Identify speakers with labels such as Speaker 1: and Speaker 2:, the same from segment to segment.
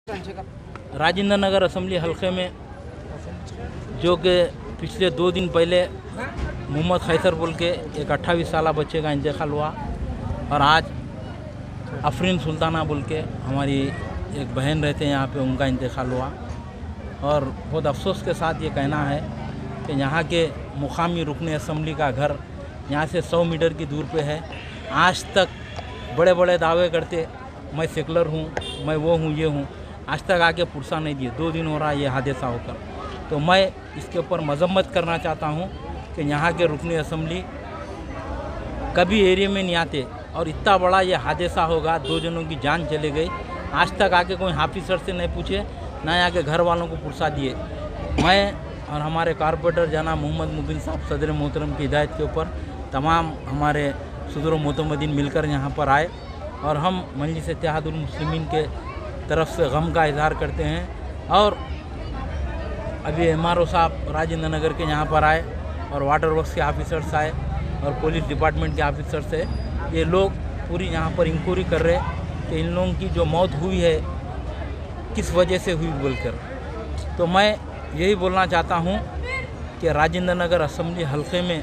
Speaker 1: Rajendra Nagar assembly हल्के में जो कि पिछले 2 दिन पहले मोहम्मद खैसर बोल के एक 28 साल बच्चे का इंतकाल हुआ और आज अफरीन सुल्ताना बोल के हमारी एक बहन रहते हैं यहाँ पे, उनका इंतकाल हुआ। और बहुत अफसोस के साथ ये कहना है कि यहाँ के मुकामी रुकन असम्बली का घर यहाँ से 100 मीटर की दूर पे है। आज तक बड़े बड़े दावे करते मैं सेकुलर हूँ, मैं वो हूँ, ये हूँ, आज तक आके पुरसा नहीं दिए। 2 दिन हो रहा है ये हादसा होकर। तो मैं इसके ऊपर मजम्मत करना चाहता हूँ कि यहाँ के रुकन असम्बली कभी एरिया में नहीं आते और इतना बड़ा ये हादसा होगा, 2 जनों की जान चले गई। आज तक आके कोई ऑफिसर से नहीं पूछे, ना आके घर वालों को पुरसा दिए। मैं और हमारे कारपोरेटर जनाब मोहम्मद मुबिन साहब सदर मोहतरम की हिदायत के ऊपर तमाम हमारे सदर मोतमदीन मिलकर यहाँ पर आए और हम मजलिस इत्तेहादुल मुस्लिमीन के तरफ से गम का इजहार करते हैं। और अभी MRO साहब राजेंद्र नगर के यहाँ पर आए और वाटर वर्क्स के ऑफिसर्स आए और पुलिस डिपार्टमेंट के ऑफिसर से ये लोग पूरी यहाँ पर इंक्वायरी कर रहे कि इन लोगों की जो मौत हुई है किस वजह से हुई बोलकर। तो मैं यही बोलना चाहता हूँ कि राजेंद्र नगर असम्बली हल्के में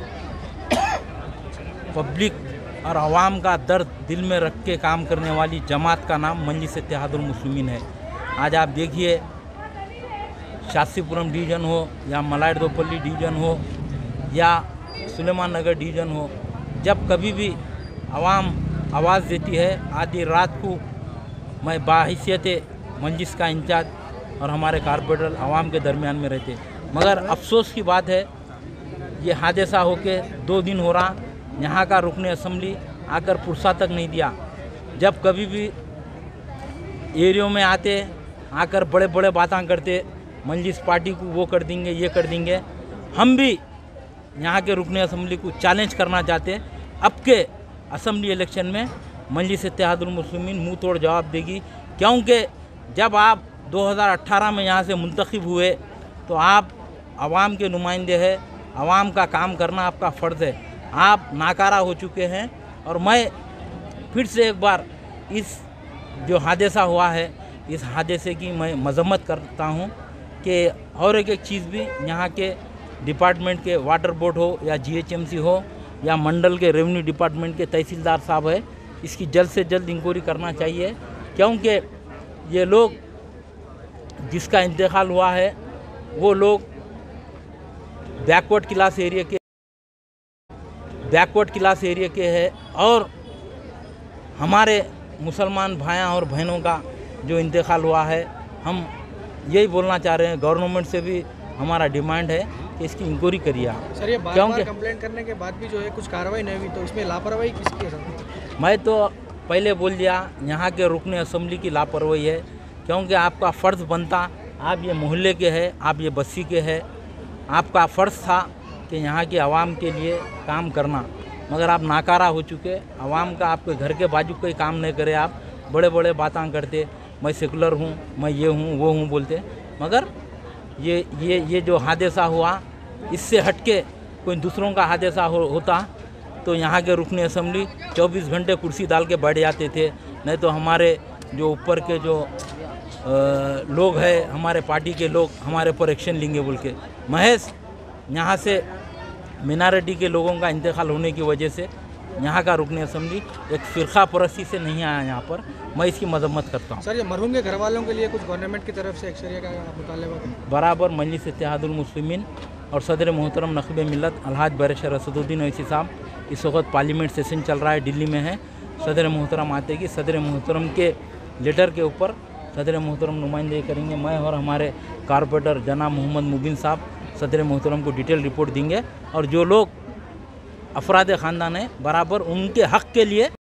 Speaker 1: पब्लिक और आवाम का दर्द दिल में रख के काम करने वाली जमात का नाम मजलिस इत्तेहादुल मुस्लिमीन है। आज आप देखिए, शास्त्रीपुरम डिवीज़न हो या मलाड दोपल्ली डिवीज़न हो या सुलेमान नगर डिवीज़न हो, जब कभी भी आवाम आवाज़ देती है, आधी रात को मैं बाहिसियत मजलिस का इंचार्ज और हमारे कारपोरेटर आवाम के दरमियान में रहते। मगर अफसोस की बात है ये हादसा होके 2 दिन हो रहा, यहाँ का रुकन असम्बली आकर पुरसा तक नहीं दिया। जब कभी भी एरियो में आते आकर बड़े बड़े बातें करते, मजलिस पार्टी को वो कर देंगे, ये कर देंगे। हम भी यहाँ के रुकन असम्बली को चैलेंज करना चाहते, अब के असम्बली इलेक्शन में मजलिस इत्तेहादुल मुस्लिमीन मुँह तोड़ जवाब देगी। क्योंकि जब आप 2018 में यहाँ से मुंतखब हुए तो आप आवाम के नुमाइंदे हैं, आवाम का काम करना आपका फ़र्ज़ है। आप नाकारा हो चुके हैं और मैं फिर से एक बार इस जो हादसा हुआ है, इस हादसे की मैं मजम्मत करता हूँ कि और एक चीज़ भी यहाँ के डिपार्टमेंट के वाटर बोर्ड हो या GHMC हो या मंडल के रेवेन्यू डिपार्टमेंट के तहसीलदार साहब है, इसकी जल्द से जल्द इंक्वायरी करना चाहिए। क्योंकि ये लोग जिसका इंतकाल हुआ है वो लोग बैकवर्ड क्लास एरिया के है और हमारे मुसलमान भाइयों और बहनों का जो इंतकाल हुआ है, हम यही बोलना चाह रहे हैं। गवर्नमेंट से भी हमारा डिमांड है कि इसकी इंक्वायरी करिए आप।
Speaker 2: सर, ये बार-बार कंप्लेंट करने के बाद भी जो है कुछ कार्रवाई नहीं हुई, तो इसमें लापरवाही किसकी है?
Speaker 1: मैं तो पहले बोल दिया, यहाँ के रुकन असम्बली की लापरवाही है। क्योंकि आपका फ़र्ज़ बनता, आप ये मोहल्ले के हैं, आप ये बस्ती के हैं, आपका फ़र्ज़ था कि यहाँ के आवाम के लिए काम करना, मगर आप नाकारा हो चुके। आवाम का आपके घर के बाजू कोई काम नहीं करे, आप बड़े बड़े बातें करते, मैं सेकुलर हूँ, मैं ये हूँ, वो हूँ बोलते। मगर ये जो हादसा हुआ, इससे हटके कोई दूसरों का हादसा होता तो यहाँ के रुकन असम्बली 24 घंटे कुर्सी डाल के बैठ जाते थे। नहीं तो हमारे जो ऊपर के जो लोग हैं, हमारे पार्टी के लोग हमारे पर एक्शन लेंगे बोल के। महज यहाँ से मिनारिटी के लोगों का इंतकाल होने की वजह से यहाँ का रुकन असम्बली एक फ़िरका परस्ती से नहीं आया यहाँ पर। मैं इसकी मजम्मत करता हूँ।
Speaker 2: सर, ये मरहूम के घर वालों के लिए कुछ गवर्नमेंट की तरफ से एक्शरिया का मुतालबा
Speaker 1: बराबर मजलिस इत्तेहादुल मुस्लिमीन और सदर मोहतरम नक़ीब मिल्लत अलहाज बैरिस्टर असदुद्दीन ओवैसी साहब, इस वक्त पार्लियामेंट सेशन चल रहा है, दिल्ली में है। सदर मोहतरम आते कि सदर मोहतरम के लेटर के ऊपर सदर मोहतरम नुमाइंदगी करेंगे। मैं और हमारे कारपोरेटर जनाब मोहम्मद मुबिन साहब सदर मोहतरम को डिटेल रिपोर्ट देंगे और जो लोग अफराद ख़ानदान है बराबर उनके हक़ के लिए